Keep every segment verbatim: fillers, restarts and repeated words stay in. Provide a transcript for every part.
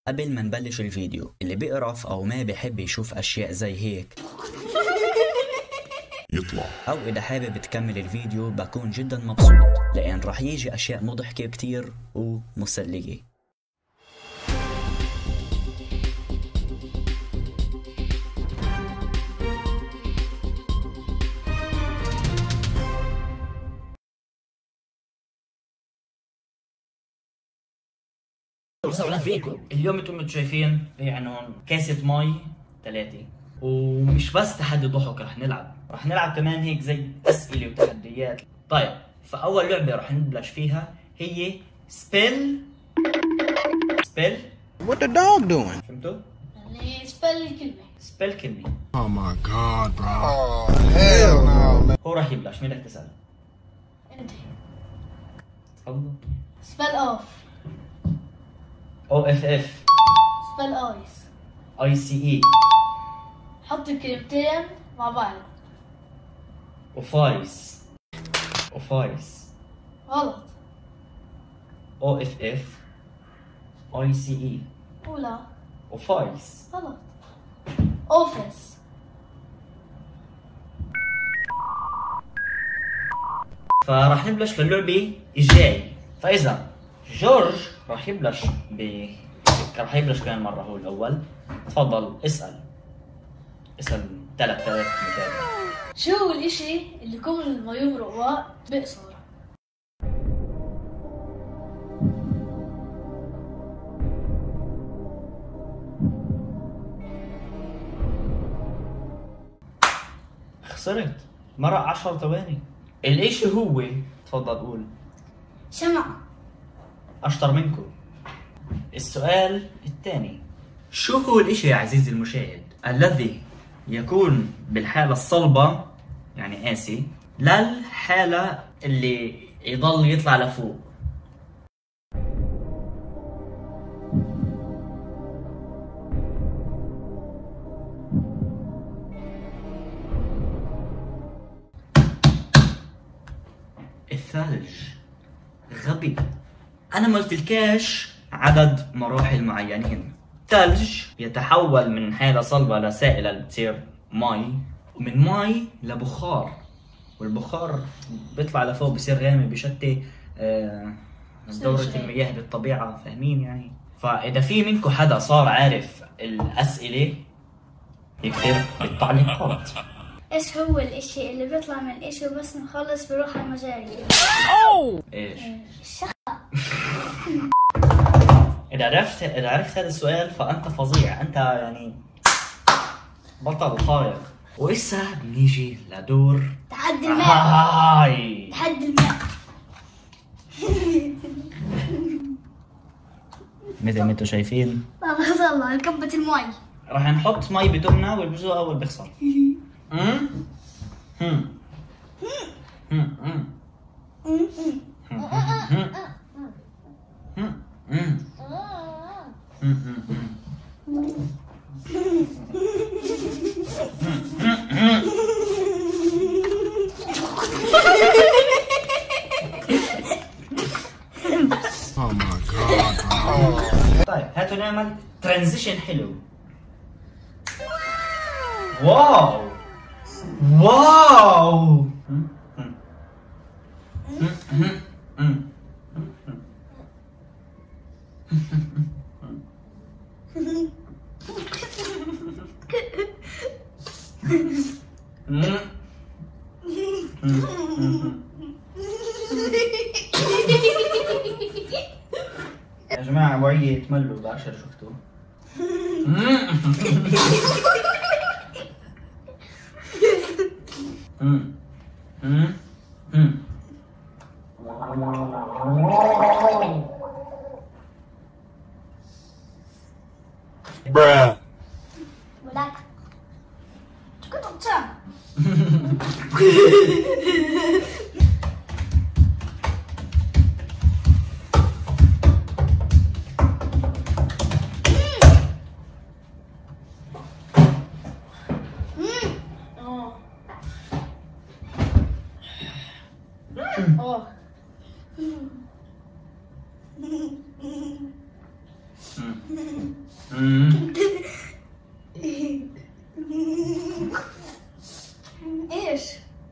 قبل ما نبلش الفيديو، اللي بيقرف او ما بيحب يشوف اشياء زي هيك يطلع، او اذا حابب تكمل الفيديو بكون جدا مبسوط لان رح يجي اشياء مضحكة كتير ومسلية. وسهلا فيكم. اليوم انتم شايفين في عنوان كاسة مي ثلاثة، ومش بس تحدي ضحك، رح نلعب رح نلعب كمان هيك زي اسئلة وتحديات. طيب، فأول لعبة رح نبلش فيها هي سبيل سبيل What the dog doing? فهمتوا؟ يعني سبل كلمة. سبيل كلمة. Oh my god, bro. Oh hell no, man. هو رح يبلش، مين رح تسأل؟ انت. تفضل. سبل اوف. او اف اف. سبل ايس. اي سي اي. حط الكلمتين مع بعض. اوفايس. اوفايس. غلط. او اف اف. اي سي اي. ولا. اوفايس. غلط. اوفيس. فراح نبلش باللعبة الجاي. فإذا جورج راح يبلش ب راح يبلش كمان مرة هو الأول. تفضل اسأل. اسأل ثلاث آلاف متابع. شو هو الاشي اللي كل ما يمرق وقت بيقصر؟ خسرت. مرق عشر ثواني. الاشي هو، تفضل قول. شمع. أشطر منكم. السؤال الثاني، شو هو الاشي يا عزيزي المشاهد الذي يكون بالحالة الصلبة، يعني قاسي، للحالة اللي يضل يطلع لفوق؟ الثلج. غبي. أنا ما قلتلكاش عدد مراحل معينين. الثلج يتحول من حالة صلبة لسائلة لتصير مي، ومن مي لبخار، والبخار بيطلع لفوق بصير غامق بشتي آه دورة المياه بالطبيعة، فاهمين يعني؟ فإذا في منكم حدا صار عارف الأسئلة يكتب بالتعليقات. ايش هو الاشي اللي بيطلع من الاشي وبس نخلص بروح على المجاري؟ اوه ايش؟ الشخة. إذا عرفت إذا عرفت هذا السؤال فأنت فظيع، أنت يعني بطل خارق. وإسا بنيجي لدور تحدي الماء. هاي. تحدي الماء. مثل ما انتم شايفين خلص الله كبة المي. راح نحط مي بدمنا والبزوق أول بيخسر. امم هم هم هم Oh my god, bro. طيب هاتوا نعمل ترانزيشن حلو. واو واو. يا جماعة وعية تملوا بعشر شفتوه. Bruh. ولك. كنت قطع. اه مم. امم ايش؟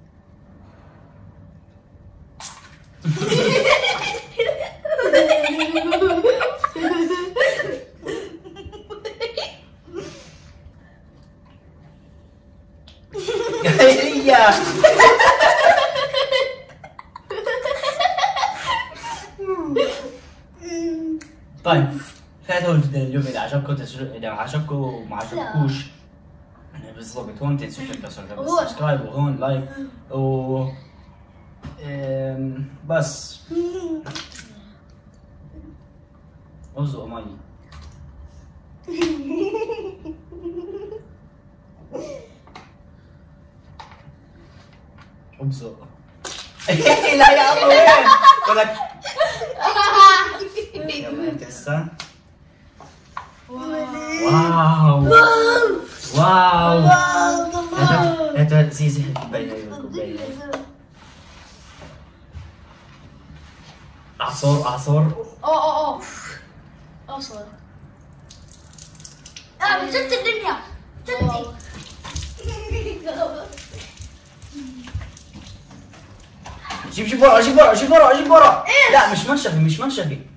هي طيب هذا هو الفيديو اليوم. اذا عجبكم تسر... اذا عجبكم وما عجبكوش يعني بالضبط هون تنسوا تكسروا سبسكرايب وهون لايك و أم... بس وزقوا مي. ابزق. لا يا الله وين؟ ولك يلا انت هسه. واو واو هات هات زيزي الكوباية. ايوه الكوباية. اعصر اعصر. اوه اوه اوه اصلا اه بجد الدنيا جدي. جيب جيب ورا جيب ورا جيب ورا جيب ورا. لا مش منشفي مش منشفي.